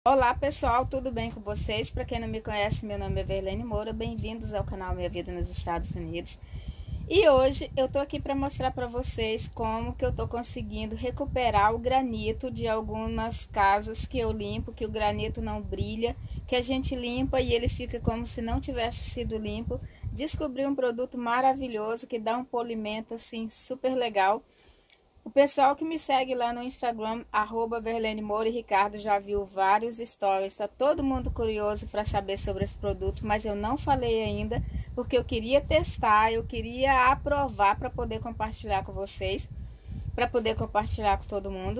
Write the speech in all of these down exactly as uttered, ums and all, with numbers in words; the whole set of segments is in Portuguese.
Olá pessoal, tudo bem com vocês? Para quem não me conhece, meu nome é Verlene Moura, bem-vindos ao canal Minha Vida nos Estados Unidos. E hoje eu tô aqui para mostrar para vocês como que eu tô conseguindo recuperar o granito de algumas casas que eu limpo, que o granito não brilha, que a gente limpa e ele fica como se não tivesse sido limpo. Descobri um produto maravilhoso que dá um polimento assim super legal. O pessoal que me segue lá no Instagram, arroba Verlene Moura e Ricardo, já viu vários stories. Tá todo mundo curioso para saber sobre esse produto, mas eu não falei ainda, porque eu queria testar, eu queria aprovar para poder compartilhar com vocês, para poder compartilhar com todo mundo.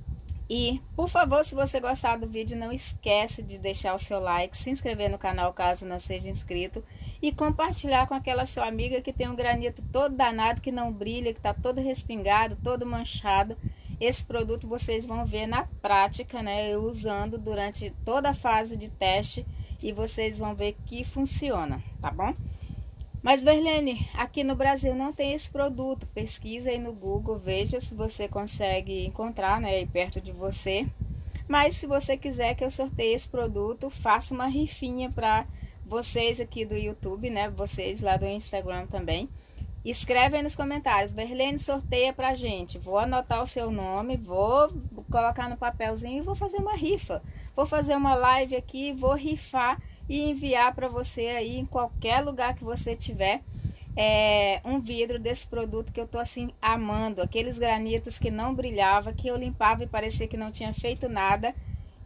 E, por favor, se você gostar do vídeo, não esquece de deixar o seu like, se inscrever no canal caso não seja inscrito e compartilhar com aquela sua amiga que tem um granito todo danado, que não brilha, que está todo respingado, todo manchado. Esse produto vocês vão ver na prática, né? Eu usando durante toda a fase de teste e vocês vão ver que funciona, tá bom? Mas, Verlene, aqui no Brasil não tem esse produto. Pesquisa aí no Google, veja se você consegue encontrar, né, aí perto de você. Mas se você quiser que eu sorteie esse produto, faça uma rifinha para vocês aqui do YouTube, né, vocês lá do Instagram também. Escreve aí nos comentários, Verlene, sorteia pra gente. Vou anotar o seu nome, vou colocar no papelzinho e vou fazer uma rifa. Vou fazer uma live aqui, vou rifar e enviar para você aí em qualquer lugar que você tiver. É, um vidro desse produto que eu tô assim amando, aqueles granitos que não brilhava, que eu limpava e parecia que não tinha feito nada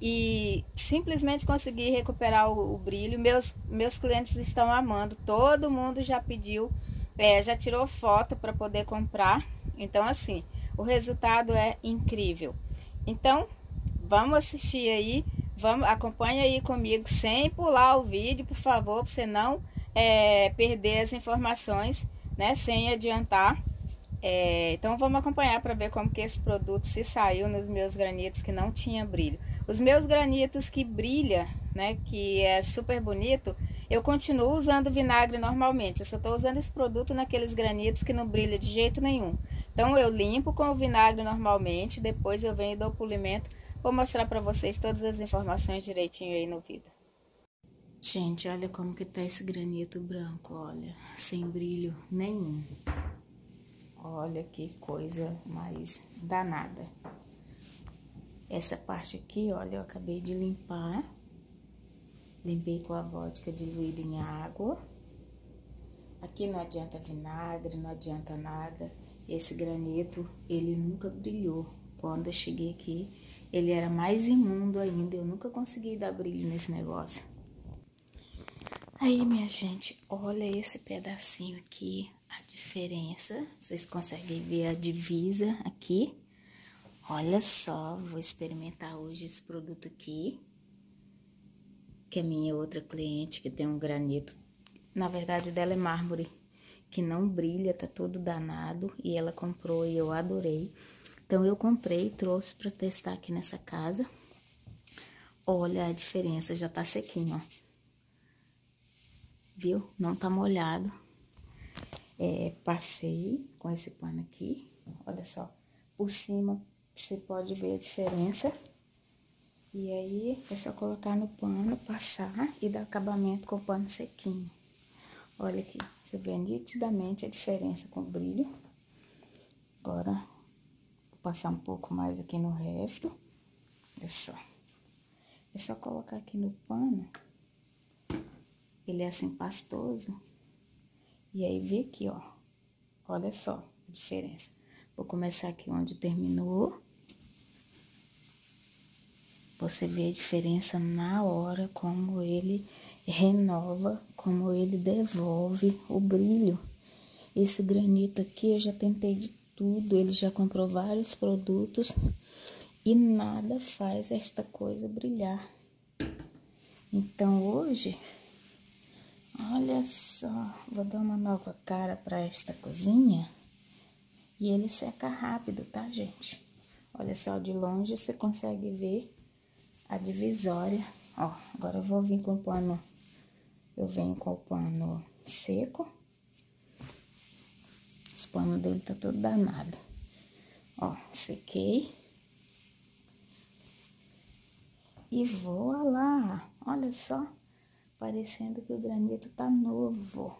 e simplesmente consegui recuperar o, o brilho. Meus, meus clientes estão amando, todo mundo já pediu, é, já tirou foto para poder comprar. Então, assim, o resultado é incrível. Então, vamos assistir aí, vamos, acompanha aí comigo, sem pular o vídeo, por favor, para você não é, perder as informações, né, sem adiantar. É, então vamos acompanhar para ver como que esse produto se saiu nos meus granitos que não tinha brilho. Os meus granitos que brilha, né, que é super bonito, eu continuo usando vinagre normalmente. Eu só estou usando esse produto naqueles granitos que não brilha de jeito nenhum. Então eu limpo com o vinagre normalmente, depois eu venho e dou polimento. Vou mostrar para vocês todas as informações direitinho aí no vídeo. Gente, olha como que tá esse granito branco, olha, sem brilho nenhum. Olha que coisa mais danada. Essa parte aqui, olha, eu acabei de limpar. Limpei com a vodka diluída em água. Aqui não adianta vinagre, não adianta nada. Esse granito, ele nunca brilhou. Quando eu cheguei aqui, ele era mais imundo ainda. Eu nunca consegui dar brilho nesse negócio. Aí, minha gente, olha esse pedacinho aqui, a diferença. Vocês conseguem ver a divisa aqui? Olha só, vou experimentar hoje esse produto aqui, que é minha outra cliente, que tem um granito. Na verdade, o dela é mármore, que não brilha, tá todo danado, e ela comprou e eu adorei. Então, eu comprei e trouxe pra testar aqui nessa casa. Olha a diferença, já tá sequinho, ó. Viu? Não tá molhado. É, passei com esse pano aqui, olha só, por cima você pode ver a diferença. E aí, é só colocar no pano, passar e dar acabamento com o pano sequinho. Olha aqui, você vê nitidamente a diferença com o brilho. Agora, vou passar um pouco mais aqui no resto. Olha só. É só colocar aqui no pano. Ele é assim pastoso. E aí, vê aqui, ó. Olha só a diferença. Vou começar aqui onde terminou. Você vê a diferença na hora, como ele renova, como ele devolve o brilho. Esse granito aqui, eu já tentei de tudo, ele já comprou vários produtos e nada faz esta coisa brilhar. Então, hoje, olha só, vou dar uma nova cara para esta cozinha e ele seca rápido, tá, gente? Olha só, de longe você consegue ver a divisória. Ó, agora eu vou vir com o pano, eu venho com o pano seco. Esse pano dele tá todo danado. Ó, sequei. E voilá! Olha só, parecendo que o granito tá novo.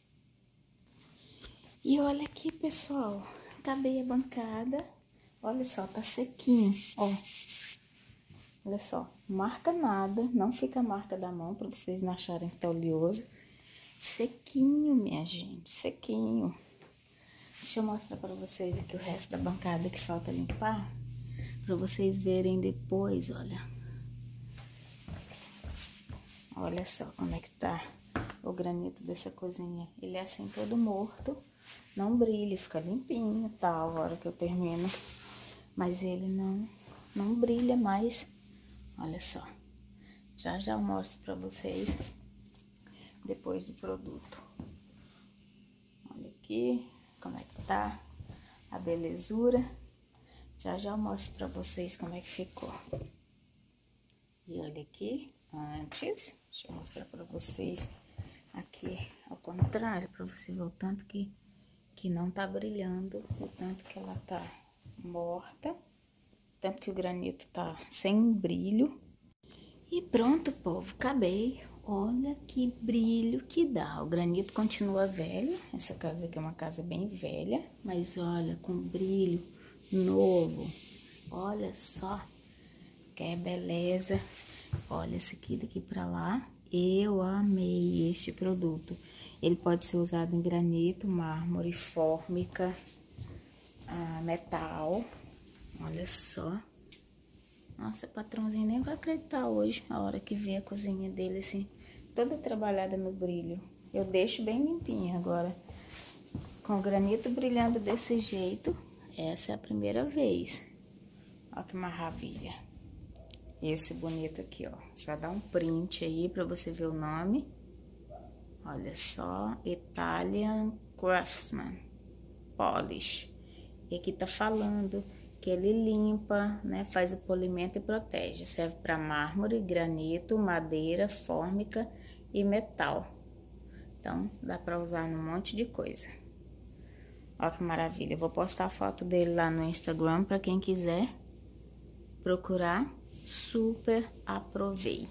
E olha aqui, pessoal, acabei a bancada. Olha só, tá sequinho, ó. Olha só, marca nada, não fica a marca da mão, para vocês não acharem que tá oleoso. Sequinho, minha gente, sequinho. Deixa eu mostrar para vocês aqui o resto da bancada que falta limpar, para vocês verem depois, olha. Olha só como é que tá o granito dessa cozinha. Ele é assim todo morto, não brilha, fica limpinho, tal, a hora que eu termino. Mas ele não, não brilha mais. Olha só. Já já eu mostro pra vocês depois do produto. Olha aqui como é que tá a belezura. Já já eu mostro pra vocês como é que ficou. E olha aqui, antes, deixa eu mostrar pra vocês aqui ao contrário, pra você ver o tanto que, que não tá brilhando, o tanto que ela tá morta, tanto que o granito tá sem brilho. E pronto, povo, acabei. Olha que brilho que dá. O granito continua velho, essa casa aqui é uma casa bem velha, mas olha, com brilho novo. Olha só, que beleza. Olha esse aqui daqui pra lá. Eu amei este produto. Ele pode ser usado em granito, mármore, fórmica, ah, metal. Olha só. Nossa, patrãozinho nem vai acreditar hoje, a hora que ver a cozinha dele assim, toda trabalhada no brilho. Eu deixo bem limpinha agora. Com o granito brilhando desse jeito, essa é a primeira vez. Olha que maravilha. Esse bonito aqui, ó. Só dá um print aí pra você ver o nome. Olha só, Italian Craftsman Polish. E aqui tá falando que ele limpa, né, faz o polimento e protege. Serve para mármore, granito, madeira, fórmica e metal. Então, dá para usar num monte de coisa. Olha que maravilha. Eu vou postar a foto dele lá no Instagram para quem quiser procurar. Super aprovei.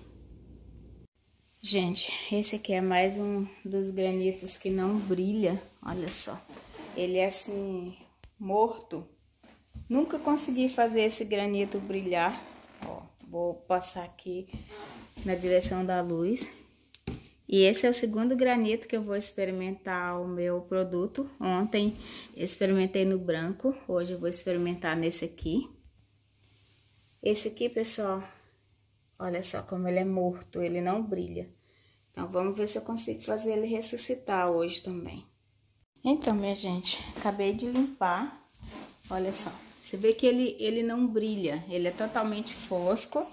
Gente, esse aqui é mais um dos granitos que não brilha. Olha só. Ele é assim, morto. Nunca consegui fazer esse granito brilhar. Ó, vou passar aqui na direção da luz. E esse é o segundo granito que eu vou experimentar o meu produto. Ontem experimentei no branco, hoje eu vou experimentar nesse aqui. Esse aqui, pessoal, olha só como ele é morto, ele não brilha. Então, vamos ver se eu consigo fazer ele ressuscitar hoje também. Então, minha gente, acabei de limpar, olha só. Você vê que ele, ele não brilha, ele é totalmente fosco.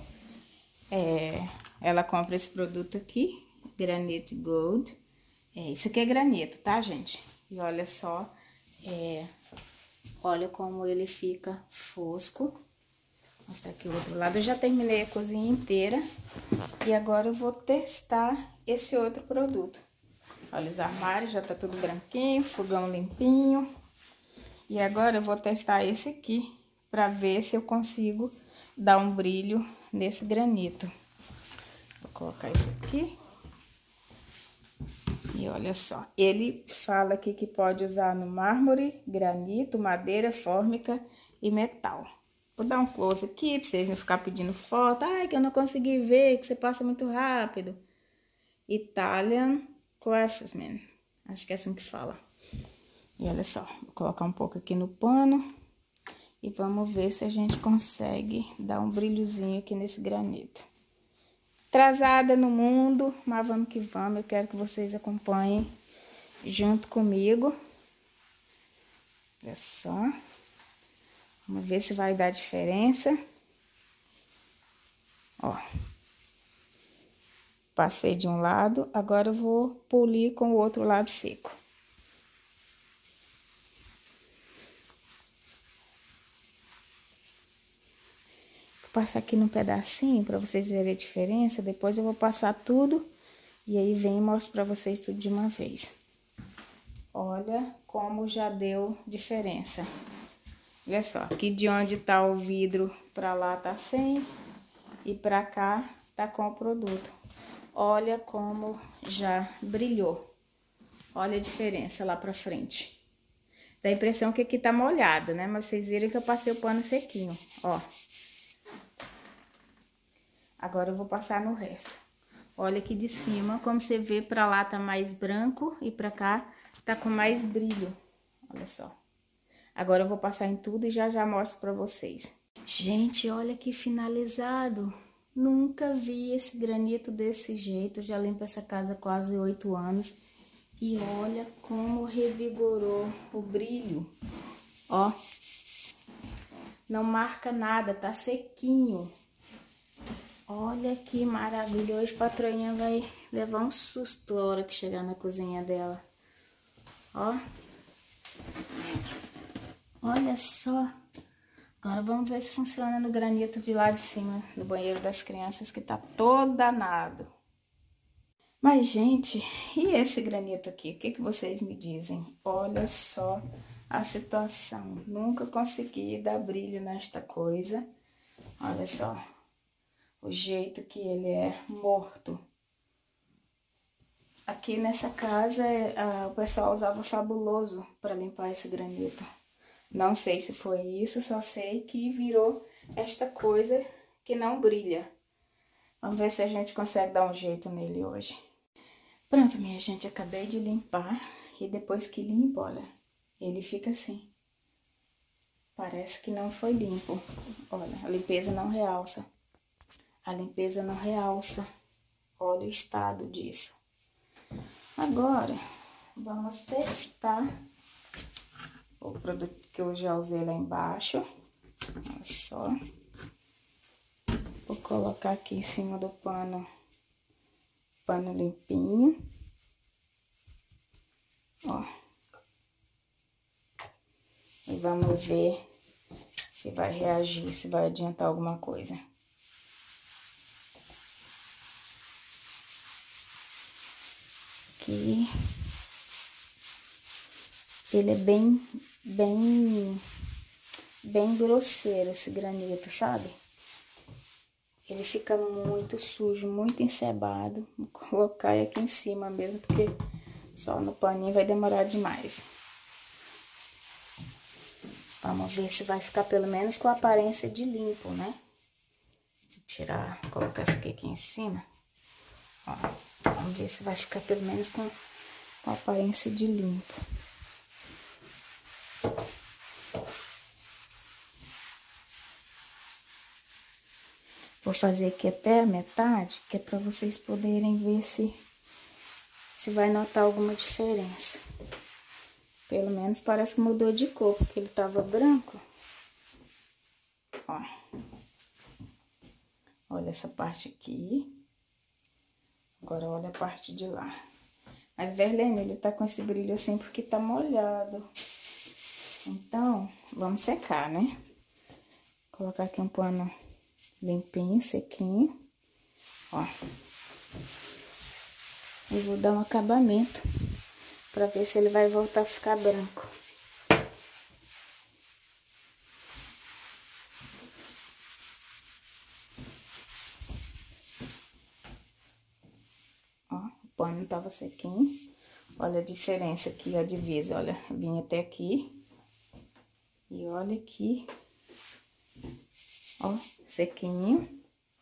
É, ela compra esse produto aqui, Granite Gold. É, isso aqui é granito, tá, gente? E olha só, é, olha como ele fica fosco. Vou mostrar aqui o outro lado. Eu já terminei a cozinha inteira e agora eu vou testar esse outro produto. Olha, os armários já tá tudo branquinho, fogão limpinho. E agora eu vou testar esse aqui, pra ver se eu consigo dar um brilho nesse granito. Vou colocar esse aqui. E olha só, ele fala aqui que pode usar no mármore, granito, madeira, fórmica e metal. Vou dar um close aqui, pra vocês não ficarem pedindo foto. Ai, que eu não consegui ver, que você passa muito rápido. Italian Craftsman, acho que é assim que fala. E olha só, vou colocar um pouco aqui no pano e vamos ver se a gente consegue dar um brilhozinho aqui nesse granito. Atrasada no mundo, mas vamos que vamos. Eu quero que vocês acompanhem junto comigo. Olha só. Vamos ver se vai dar diferença. Ó. Passei de um lado, agora eu vou polir com o outro lado seco. Vou passar aqui num pedacinho para vocês verem a diferença. Depois eu vou passar tudo e aí vem e mostro para vocês tudo de uma vez. Olha como já deu diferença. Olha só, aqui de onde tá o vidro para lá tá sem e pra cá tá com o produto. Olha como já brilhou. Olha a diferença lá pra frente. Dá a impressão que aqui tá molhado, né? Mas vocês viram que eu passei o pano sequinho, ó. Agora eu vou passar no resto. Olha aqui de cima, como você vê, pra lá tá mais branco e pra cá tá com mais brilho. Olha só. Agora eu vou passar em tudo e já já mostro pra vocês. Gente, olha que finalizado. Nunca vi esse granito desse jeito. Já limpo essa casa há quase oito anos. E olha como revigorou o brilho. Ó. Não marca nada, tá sequinho. Olha que maravilha. Hoje a patroinha vai levar um susto a hora que chegar na cozinha dela. Ó. Olha só. Agora vamos ver se funciona no granito de lá de cima, no banheiro das crianças, que tá todo danado. Mas, gente, e esse granito aqui? O que que vocês me dizem? Olha só a situação. Nunca consegui dar brilho nesta coisa. Olha só o jeito que ele é morto. Aqui nessa casa, a, o pessoal usava Fabuloso para limpar esse granito. Não sei se foi isso, só sei que virou esta coisa que não brilha. Vamos ver se a gente consegue dar um jeito nele hoje. Pronto, minha gente, acabei de limpar e depois que limpo, olha, ele fica assim. Parece que não foi limpo. Olha, a limpeza não realça. A limpeza não realça. Olha o estado disso. Agora, vamos testar o produto que eu já usei lá embaixo. Olha só. Vou colocar aqui em cima do pano, pano limpinho. Ó. E vamos ver se vai reagir, se vai adiantar alguma coisa. Aqui. Ele é bem, bem, bem grosseiro esse granito, sabe? Ele fica muito sujo, muito encebado. Vou colocar aqui em cima mesmo, porque só no paninho vai demorar demais. Vamos ver se vai ficar pelo menos com a aparência de limpo, né? Vou tirar, colocar isso aqui, aqui em cima. Ó, vamos ver se vai ficar pelo menos com, com a aparência de limpo. Vou fazer aqui até a metade, que é pra vocês poderem ver se, se vai notar alguma diferença. Pelo menos parece que mudou de cor, porque ele tava branco. Ó. Olha essa parte aqui. Agora olha a parte de lá. Mas, Verlene, ele tá com esse brilho assim porque tá molhado. Então, vamos secar, né? Vou colocar aqui um pano limpinho, sequinho. Ó. E vou dar um acabamento pra ver se ele vai voltar a ficar branco. Ó, o pano tava sequinho. Olha a diferença aqui, a divisa, olha, vinha até aqui. E olha aqui. Ó, sequinho.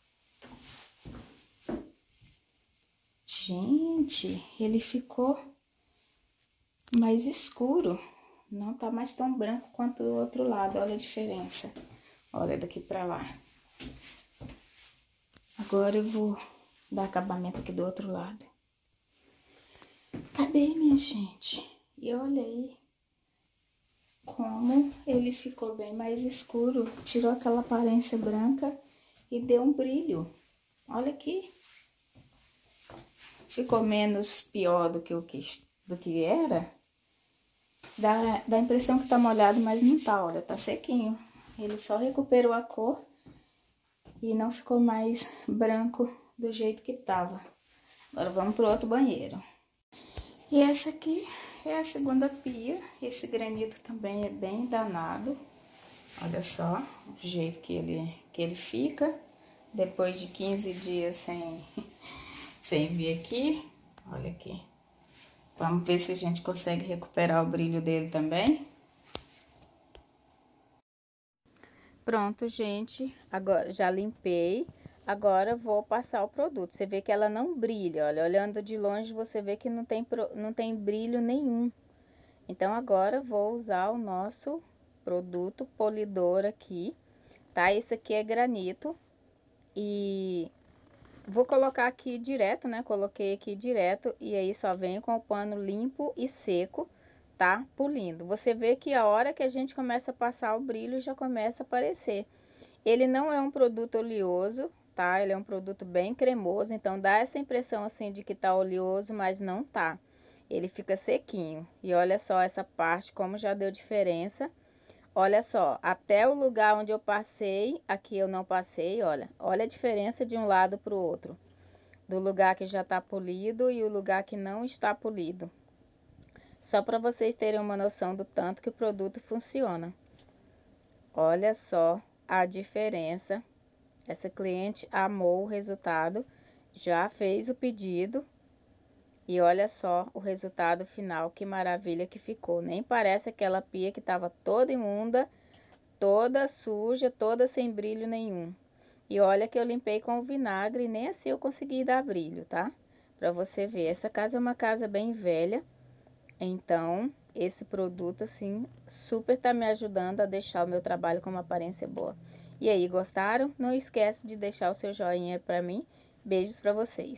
Gente, ele ficou mais escuro. Não tá mais tão branco quanto do outro lado. Olha a diferença. Olha daqui pra lá. Agora eu vou dar acabamento aqui do outro lado. Acabei, minha gente. E olha aí como ele ficou bem mais escuro. Tirou aquela aparência branca e deu um brilho. Olha aqui. Ficou menos pior do que o que, do que era. Dá, dá a impressão que tá molhado, mas não tá, olha, tá sequinho. Ele só recuperou a cor e não ficou mais branco do jeito que tava. Agora vamos pro outro banheiro. E essa aqui é a segunda pia. Esse granito também é bem danado. Olha só o jeito que ele, que ele fica. depois de quinze dias sem, sem vir aqui. Olha aqui. Vamos ver se a gente consegue recuperar o brilho dele também. Pronto, gente. Agora já limpei. Agora vou passar o produto. Você vê que ela não brilha, olha. Olhando de longe, você vê que não tem, não tem brilho nenhum. Então, agora vou usar o nosso produto polidor aqui, tá? Esse aqui é granito. E vou colocar aqui direto, né? Coloquei aqui direto e aí só venho com o pano limpo e seco, tá? Polindo. Você vê que a hora que a gente começa a passar o brilho já começa a aparecer. Ele não é um produto oleoso, tá? Ele é um produto bem cremoso, então dá essa impressão assim de que tá oleoso, mas não tá. Ele fica sequinho. E olha só essa parte como já deu diferença. Olha só, até o lugar onde eu passei, aqui eu não passei, olha. Olha a diferença de um lado para o outro. Do lugar que já tá polido e o lugar que não está polido. Só para vocês terem uma noção do tanto que o produto funciona. Olha só a diferença. Essa cliente amou o resultado, já fez o pedido. E olha só o resultado final, que maravilha que ficou. Nem parece aquela pia que estava toda imunda, toda suja, toda sem brilho nenhum. E olha que eu limpei com o vinagre e nem assim eu consegui dar brilho, tá? Pra você ver, essa casa é uma casa bem velha. Então, esse produto, assim, super tá me ajudando a deixar o meu trabalho com uma aparência boa. E aí, gostaram? Não esquece de deixar o seu joinha pra mim. Beijos pra vocês.